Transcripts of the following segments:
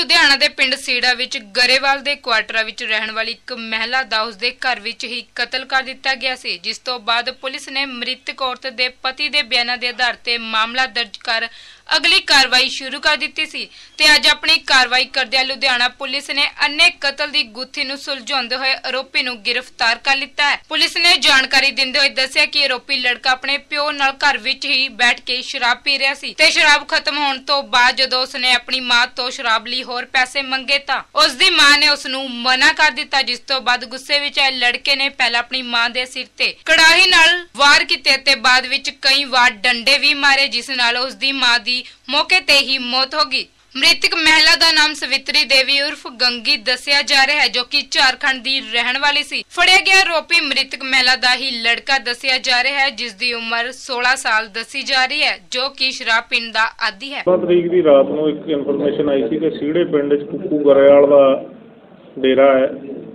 ਲੁਧਿਆਣਾ ਦੇ ਪਿੰਡ ਸੀੜਾ ਵਿੱਚ ਗਰੇਵਾਲ ਦੇ ਕੁਆਟਰਾਂ ਵਿੱਚ ਰਹਿਣ ਵਾਲੀ ਇੱਕ ਮਹਿਲਾ ਦਾ ਉਸ ਦੇ ਘਰ ਵਿੱਚ ਹੀ ਕਤਲ ਕਰ ਦਿੱਤਾ ਗਿਆ ਸੀ, ਜਿਸ ਤੋਂ ਬਾਅਦ ਪੁਲਿਸ ਨੇ ਮ੍ਰਿਤਕ ਔਰਤ ਦੇ ਪਤੀ ਦੇ ਬਿਆਨਾਂ ਦੇ ਆਧਾਰ ਤੇ ਮਾਮਲਾ ਦਰਜ ਕਰ ਅਗਲੀ ਕਾਰਵਾਈ ਸ਼ੁਰੂ ਕਰ ਦਿੱਤੀ ਸੀ ਤੇ ਅੱਜ ਆਪਣੀ ਕਾਰਵਾਈ ਕਰਦਿਆਂ ਲੁਧਿਆਣਾ ਪੁਲਿਸ ਨੇ ਅੰਨੇ ਕਤਲ ਦੀ ਗੁੱਥੀ ਨੂੰ ਸੁਲਝਾਉਂਦੇ ਹੋਏ ਆਰੋਪੀ ਨੂੰ ਗ੍ਰਿਫਤਾਰ ਕਰ ਲਿੱਤਾ ਹੈ। ਪੁਲਿਸ ਨੇ ਜਾਣਕਾਰੀ ਦਿੰਦੇ ਹੋਏ ਦੱਸਿਆ ਕਿ ਆਰੋਪੀ ਲੜਕਾ ਆਪਣੇ ਪਿਓ ਨਾਲ ਘਰ ਵਿੱਚ ਹੀ ਬੈਠ ਕੇ ਸ਼ਰਾਬ ਪੀ ਰਿਹਾ ਸੀ ਤੇ ਸ਼ਰਾਬ ਖਤਮ ਹੋਣ ਤੋਂ ਬਾਅਦ ਜਦੋਂ ਉਸਨੇ ਆਪਣੀ ਮਾਂ ਤੋਂ ਸ਼ਰਾਬ ਲਈ ਹੋਰ ਪੈਸੇ ਮੰਗੇ ਤਾਂ ਉਸ ਦੀ ਮਾਂ ਨੇ ਉਸ ਨੂੰ ਮਨਾ ਕਰ ਦਿੱਤਾ, ਜਿਸ ਤੋਂ ਬਾਅਦ ਗੁੱਸੇ ਵਿੱਚ ਆਏ ਲੜਕੇ ਨੇ ਪਹਿਲਾਂ ਆਪਣੀ ਮਾਂ ਦੇ ਸਿਰ ਤੇ ਕੜਾਹੀ ਨਾਲ ਵਾਰ ਕੀਤੇ ਤੇ ਬਾਅਦ ਵਿੱਚ ਕਈ ਵਾਰ ਡੰਡੇ ਵੀ ਮਾਰੇ, ਜਿਸ ਨਾਲ ਉਸ ਦੀ ਮਾਂ ਦੀ मौके ते ही मौत होगी। मृतक महिला का नाम सवित्री देवी उर्फ गंगी दसिया जा रहा है, जो कि झारखंड दी रहन वाली सी। फड़िया गया आरोपी मृतक महिला का ही लड़का दसिया जा रहा है, जिसकी उम्र 16 साल दसी जा रही है, जो कि शराब पीण दा आदी है। 15 तरीक की रात को एक इन्फॉर्मेशन आई थी कि सीड़े पिंड कुक्कू गरेवाल का डेरा है,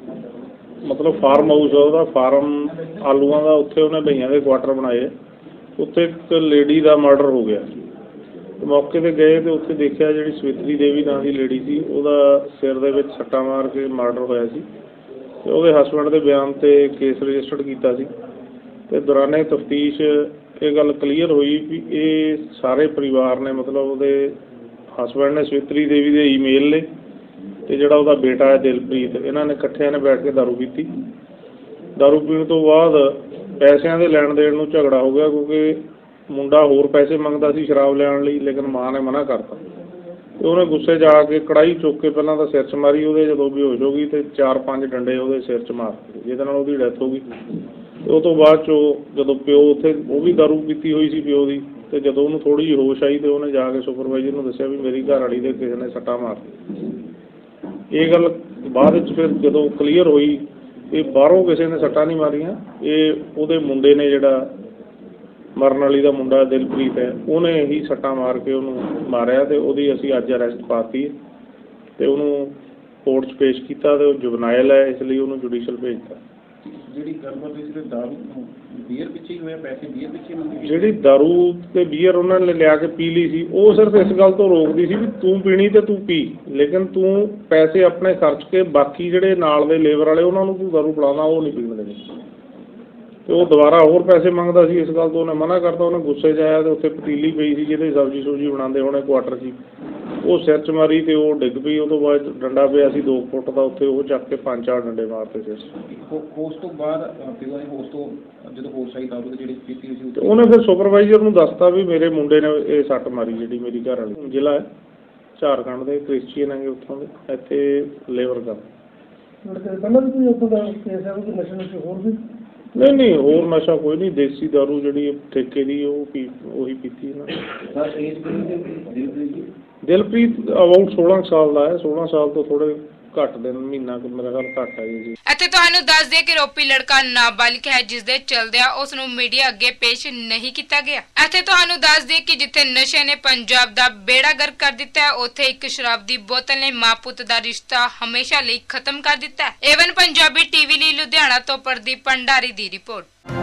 मतलब फार्म हाउस है, फार्म आलूआं का, उत्थे उन्हें भईयां दे क्वार्टर बनाए, उत्थे एक लेडी का मर्डर हो गया। मौके पर गए तो उत्थे देखा जी सवित्री देवी नाम की लेडी सी, ਉਹਦਾ सिर दे विच सट्टा मार के मर्डर होया सी ते ਉਹਦੇ हसबैंड के बयान ते केस रजिस्टर्ड कीता सी ते दौराने तफ्तीश ये गल क्लीयर हुई भी ये सारे परिवार ने, मतलब ਉਹਦੇ हसबैंड ने सवित्री देवी के ईमेल ने ते जिहड़ा ਉਹਦਾ बेटा है दिलप्रीत, इन्हां ने इकट्ठिਆਂ ने बैठ के दारू पीती। दारू पीण तो बाद पैसों के लैण देण नूं झगड़ा हो गया, क्योंकि मुंडा होर पैसे मंगता सी शराब लैण लई, लेकिन मां ने मना करता तो उन्हें गुस्से च आके कड़ाही चुक के पहलां तां सिर च मारी, वो जो बेहोश हो गई तो 4-5 डंडे वो सिर च मारते, जिहदे नाल उहदी डैथ हो गई। उस तो बाद चो जो प्यो उत्थे वो भी दारू पीती हुई सी प्यो की, तो जो उन्होंने थोड़ी जी होश आई तो उन्हें जाके सुपरवाइजर नूं दस्सिया भी मेरी घर वाली दे किसी ने सट्टा मारती। ये गल बाद फिर जो क्लीयर हुई कि बाहरों किसी ने सट्टा नहीं मारियां, ये उहदे मुंडे ने जिहड़ा मरण वाली का मुंडा दिलप्रीत है, उन्हें ही सट्टा मार के उन्होंने मारिया तो वही असी अज अरेस्ट पाती तो उन्होंने कोर्ट च पेश किया तो जुबनाइल है, इसलिए उन्होंने जुडिशल भेजता। जी दारू ते बीयर उन्होंने लिया के पी ली सी, वो सिर्फ इस गल तो रोकती सी भी तू पीनी तो तू पी, लेकिन तू पैसे अपने खर्च के बाकी जिहड़े नाल दे लेबर वाले उन्होंने तू दारू पिलाना वो नहीं पीण देनी। तो वो दोबारा होर पैसे मंगता सी, इस गल तो उन्हें मना करता। उन्हें गुस्से च आया तो उत्थे पतीली पई सी जिहदे सब्जी सुब्जी बनाते होने क्वार्टर ची, वो सिर च मारी तो वो डिग पई। उस तो बाद डंडा पिया सी 2 फुट का, उत्थे वो चक के 5-4 डंडे मारते सिर च। उस तो बाद जो होश आई दारू दी जिहड़ी पीती सी ते उन्हें फिर सुपरवाइजर नूं दसता भी मेरे मुंडे ने ये सट मारी, जिहड़ी मेरी घर वाली। जिला है झारखंड के क्रिश्चियन है उत्थों दे, इत्थे लेबर कर नहीं होर नशा कोई नहीं, देसी दारू जी ठेके की वही पीती ना। दिलप्रीत अबाउट 16 साल का है, 16 साल तो थोड़े घट दिन महीना मेरा ख्याल घट है जी। ਇੱਥੇ ਤੁਹਾਨੂੰ ਦੱਸ ਦੇ ਕਿ ਆਰੋਪੀ ਲੜਕਾ ਨਾਬਾਲਿਗ ਹੈ, ਜਿਸ ਦੇ ਚਲਦਿਆਂ ਉਸ ਨੂੰ ਮੀਡੀਆ ਅੱਗੇ ਪੇਸ਼ ਨਹੀਂ ਕੀਤਾ ਗਿਆ। ਇੱਥੇ ਤੁਹਾਨੂੰ ਦੱਸ ਦੇ ਕਿ ਜਿੱਥੇ ਨਸ਼ੇ ਨੇ ਪੰਜਾਬ ਦਾ ਬੇੜਾ ਗਰਕ ਕਰ ਦਿੱਤਾ ਹੈ, ਉੱਥੇ ਇੱਕ ਸ਼ਰਾਬ ਦੀ ਬੋਤਲ ਨੇ ਮਾਂ ਪੁੱਤ ਦਾ ਰਿਸ਼ਤਾ ਹਮੇਸ਼ਾ ਲਈ ਖਤਮ ਕਰ ਦਿੱਤਾ ਹੈ। ਏਵਨ ਪੰਜਾਬੀ ਟੀਵੀ ਲਈ ਲੁਧਿਆਣਾ ਤੋਂ ਪ੍ਰਦੀਪ ਭੰਡਾਰੀ ਦੀ ਰਿਪੋਰਟ।